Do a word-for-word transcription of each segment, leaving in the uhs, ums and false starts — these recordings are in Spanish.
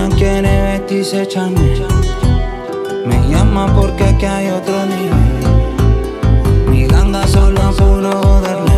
niña quiere vestirse Chanel. Me llama porque aquí hay otro nivel. Mi ganga solo a puro joderle.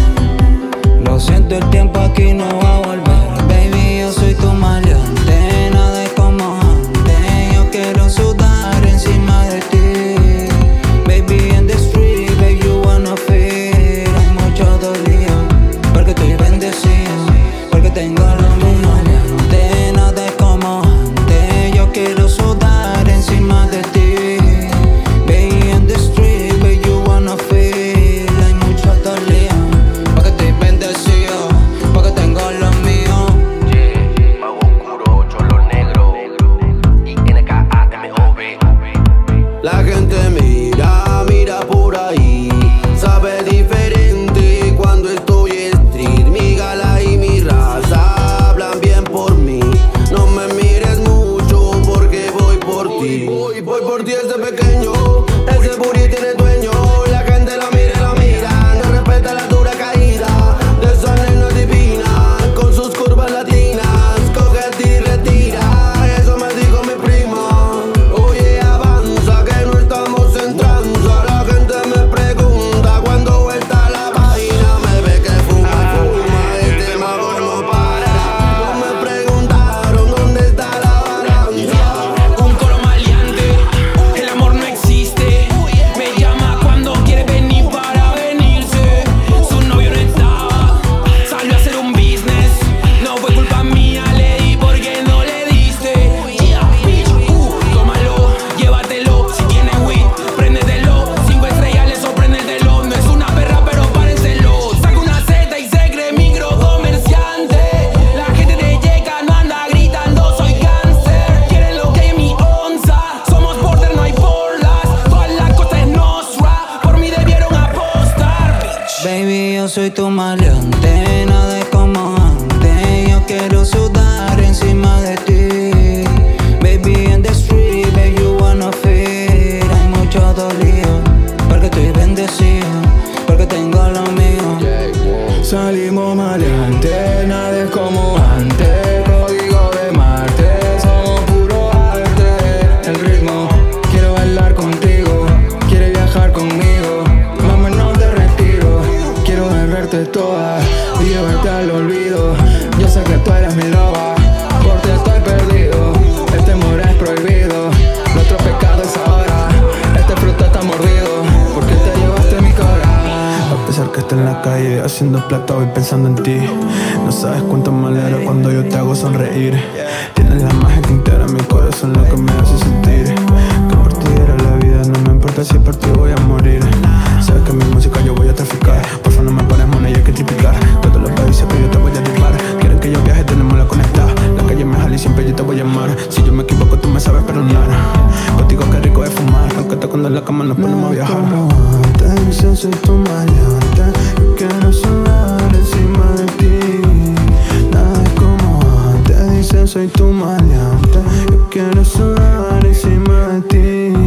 Lo siento, el tiempo aquí no va a volver. Baby, yo soy tu maleante, nada es como antes. Yo quiero sudar encima de ti. Baby, in the street, baby, you wanna feel. Hay mucho dolío, porque estoy bendecido, porque tengo lo mío. Maleante, nada es como antes. Yo quiero sudar encima de ti. Baby, in the street, baby, you wanna feel. Hay mucho dolío, porque estoy bendecido, porque tengo lo mío. Yeah, mago oscuro, cholo negro, I N K A M O B. La gente mira, mira por ahí, sabe diferente cuando estoy street. Mi gala y mi raza hablan bien por mí. No me mires mucho porque voy por ti. Voy, voy por ti desde pequeño, ese booty tiene dueño. La gente la mira y la mira, no respeta la dura caída de esa nena divina, con sus curvas latinas. Coge y retira, eso me dijo mi prima. Oye, avanza que no estamos en tranza. La gente me pregunta cuando vuelta la vaina. Me ve que fuma y fuma, este mago no para. No me preguntaron dónde está la balanza. Un coro maleante, el amor no existe. Me llama cuando quiere venir para venirse. Su novio no estaba, salió a hacer un business. No fue culpa mía, le di porque no le diste. Yeah, bitch, uh, tómalo, llévatelo. Si tienes weed, préndetelo. Cinco estrellas le sorpréndetelo. No es una perra, pero párenselo. Saca una Z y se cree micro comerciante. La gente te llega, no anda gritando, soy cáncer. Quieren lo que hay en mi onza. Somos border, no hay borlas. Toda la costa es nostra. Por mí debieron apostar, bitch. Baby, yo soy tu maleante, nada es como antes. Yo quiero sudar encima de ti. Baby, in the street, baby, you wanna feel. Hay mucho dolío, porque estoy bendecido, porque tengo lo mío. Salimos maleante, nada es como antes. Código de Marte, somos puro arte. El ritmo, quiero bailar contigo, quiere viajar conmigo. Vámonos de retiro, quiero beberte toda y llevarte al olvido. Yo sé que tú eres mi loba, por ti estoy perdido. Este amor es prohibido, nuestro pecado es ahora. Este fruto está mordido, porque te llevaste mi corazón. A pesar que esté en la calle haciendo plata, voy pensando en ti. No sabes cuánto me alegra cuando yo te hago sonreír. Tienes la magia que integra mi corazón, lo que me hace sentir que por ti era la vida. No me importa si por ti voy a morir. Sabes que mi música yo voy a traficar. Por favor no me pones moneda, hay que triplicar. Todos los países que yo te voy a llevar. Quieren que yo viaje, tenemos la conectada. La calle me jala y siempre yo te voy a llamar. Si yo me equivoco tú me sabes perdonar. Contigo qué rico es fumar, aunque te cuando en la cama nos ponemos a viajar. Te dicen soy tu maleante, yo quiero sonar encima de ti. Nada es como antes, dicen soy tu maleante, yo quiero sonar encima de ti.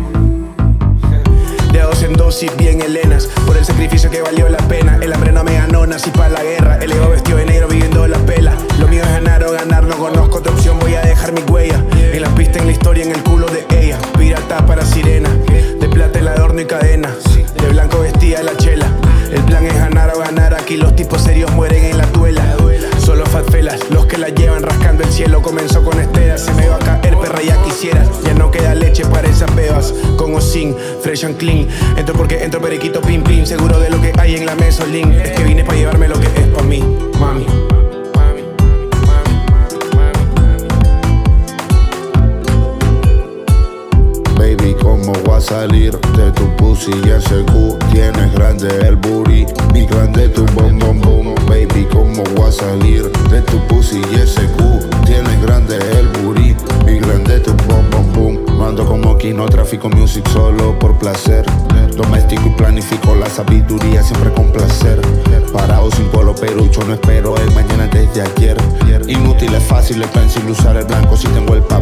De dos en dosis bien helenas, por el sacrificio que valió la pena. El hambre no me ganó, nací para la guerra. El ego vestido de negro viviendo la pela. Lo mío es ganar o ganar, no conozco otra opción. Voy a dejar mi huella en la pista, en la historia, en el culo de ella. Pirata para sirena, de plata el adorno y cadena. De blanco vestía la chela. El plan es ganar o ganar, aquí los tipos serios mueren en la duela. Solo fat felas, los que la llevan rascando el cielo. Comenzó con Estela, se me va a caer, perra, ya quisieras. Ya no queda leche para esas bebas, con o sin, fresh and clean. Entro porque entro periquito, pim pim. Seguro de lo que hay en la mesolín. Es que vine para llevarme lo que es pa' mí, mami. Baby, ¿cómo voy a salir de tu pussy? Y ese Q tienes grande el booty, mi grande tu bom bom bom. Baby, ¿cómo voy a salir de tu pussy? Y ese Q tienes grande el booty, mi grande tu bom bom bom. Mando como Kino, tráfico music solo por placer. Doméstico y planifico la sabiduría siempre con placer. Parado sin polo perucho, no espero el mañana desde ayer. Inútil, es fácil, es fácil usar el blanco si tengo el papel.